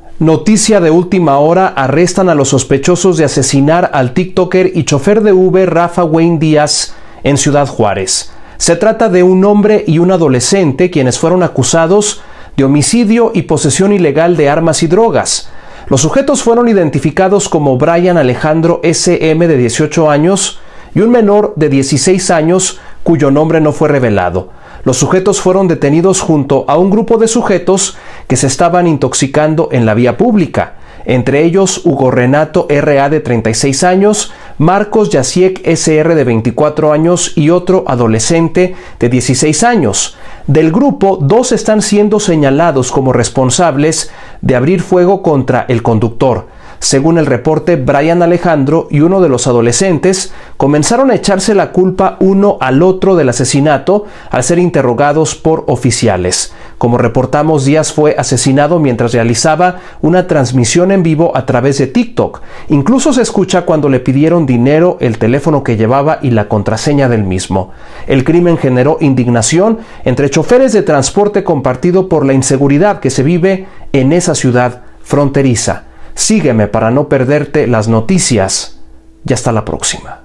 Noticia de última hora: arrestan a los sospechosos de asesinar al TikToker y chofer de Uber Rafa Wayne Díaz en Ciudad Juárez. Se trata de un hombre y un adolescente quienes fueron acusados de homicidio y posesión ilegal de armas y drogas. Los sujetos fueron identificados como Brian Alejandro S.M. de 18 años y un menor de 16 años cuyo nombre no fue revelado. Los sujetos fueron detenidos junto a un grupo de sujetos que se estaban intoxicando en la vía pública, entre ellos Hugo Renato R.A. de 36 años, Marcos Yaciek S.R. de 24 años y otro adolescente de 16 años. Del grupo, 2 están siendo señalados como responsables de abrir fuego contra el conductor. Según el reporte, Brian Alejandro y uno de los adolescentes comenzaron a echarse la culpa uno al otro del asesinato al ser interrogados por oficiales. Como reportamos, Díaz fue asesinado mientras realizaba una transmisión en vivo a través de TikTok. Incluso se escucha cuando le pidieron dinero, el teléfono que llevaba y la contraseña del mismo. El crimen generó indignación entre choferes de transporte compartido por la inseguridad que se vive en esa ciudad fronteriza. Sígueme para no perderte las noticias y hasta la próxima.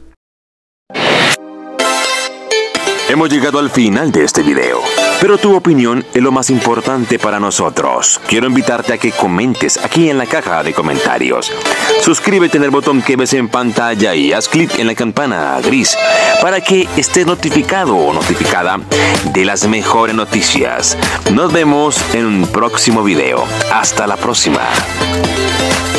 Hemos llegado al final de este video, pero tu opinión es lo más importante para nosotros. Quiero invitarte a que comentes aquí en la caja de comentarios. Suscríbete en el botón que ves en pantalla y haz clic en la campana gris para que estés notificado o notificada de las mejores noticias. Nos vemos en un próximo video. Hasta la próxima.